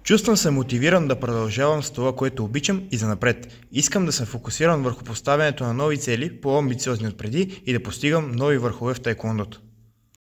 Чувствам се мотивиран да продължавам с това, което обичам и занапред. Искам да се фокусирам върху поставянето на нови цели, по-амбициозни от преди и да постигам нови върхове в таеквондото.